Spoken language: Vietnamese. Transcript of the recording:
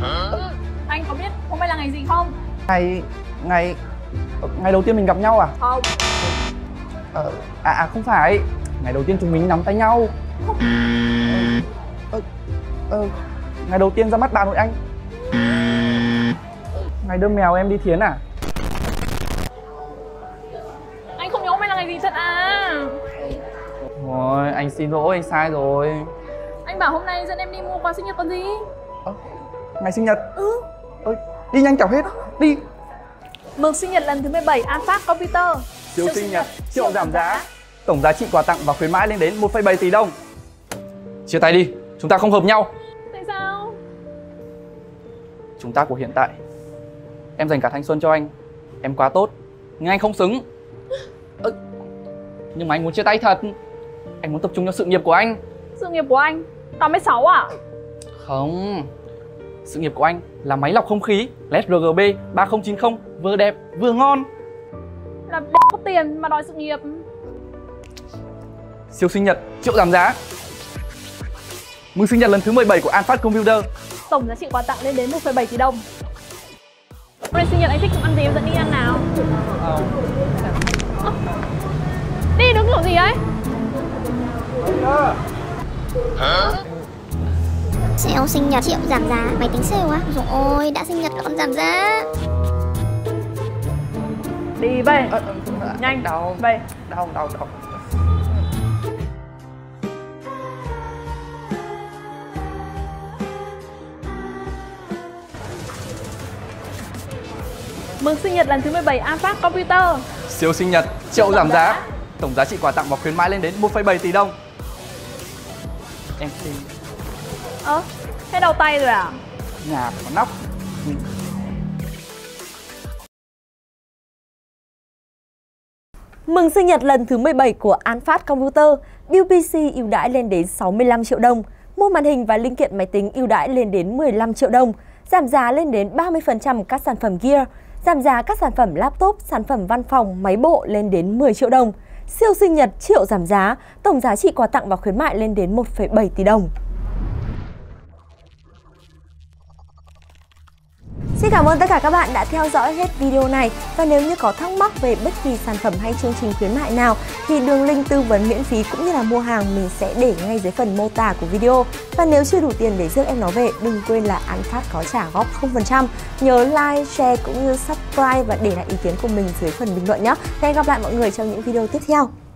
Anh có biết hôm nay là ngày gì không? Ngày ngày ngày đầu tiên mình gặp nhau à? Không. Không phải. Ngày đầu tiên chúng mình nắm tay nhau. Ngày đầu tiên ra mắt bà nội anh. Ngày đưa mèo em đi thiến à? Anh không nhớ hôm nay là ngày gì thật à? Rồi, anh xin lỗi, anh sai rồi. Anh bảo hôm nay dẫn em đi mua quà sinh nhật còn gì? Ngày sinh nhật? Đi nhanh chóng hết, đi. Mừng sinh nhật lần thứ 17 An Phát Computer. Siêu sinh nhật, triệu giảm giá. Tổng giá trị quà tặng và khuyến mãi lên đến 1,7 tỷ đồng. Chia tay đi, chúng ta không hợp nhau. Tại sao? Chúng ta của hiện tại. Em dành cả thanh xuân cho anh. Em quá tốt, nhưng anh không xứng. Nhưng mà anh muốn chia tay thật. Anh muốn tập trung cho sự nghiệp của anh. Sự nghiệp của anh? 86 à? Không. Sự nghiệp của anh là máy lọc không khí LED RGB 3090, vừa đẹp vừa ngon. Là đẹp có tiền mà đòi sự nghiệp. Siêu sinh nhật, triệu giảm giá. Mừng sinh nhật lần thứ 17 của An Phát Computer. Tổng giá trị quà tặng lên đến 1,7 tỷ đồng. Hôm nay sinh nhật anh thích ăn gì em dẫn đi ăn nào. Đi đứng kiểu gì ấy? Sale sinh nhật triệu giảm giá. Mày tính sale á? Rồi ôi, đã sinh nhật còn giảm giá. Đi về. Nhanh, đau, về. Đau. Mừng sinh nhật lần thứ 17 An Phát Computer. Siêu sinh nhật, triệu giảm giá. Tổng giá trị quà tặng và khuyến mãi lên đến 1,7 tỷ đồng. Em xin. Thế đầu tay rồi à? Nhà có nóc. Mừng sinh nhật lần thứ 17 của An Phát Computer, Bill PC ưu đãi lên đến 65 triệu đồng, mua màn hình và linh kiện máy tính ưu đãi lên đến 15 triệu đồng, giảm giá lên đến 30% các sản phẩm Gear, giảm giá các sản phẩm laptop, sản phẩm văn phòng, máy bộ lên đến 10 triệu đồng. Siêu sinh nhật triệu giảm giá, tổng giá trị quà tặng và khuyến mại lên đến 1,7 tỷ đồng. Xin cảm ơn tất cả các bạn đã theo dõi hết video này. Và nếu như có thắc mắc về bất kỳ sản phẩm hay chương trình khuyến mại nào thì đường link tư vấn miễn phí cũng như là mua hàng mình sẽ để ngay dưới phần mô tả của video. Và nếu chưa đủ tiền để rước em nó về, đừng quên là An Phát có trả góp 0%. Nhớ like, share cũng như subscribe và để lại ý kiến của mình dưới phần bình luận nhé. Hẹn gặp lại mọi người trong những video tiếp theo.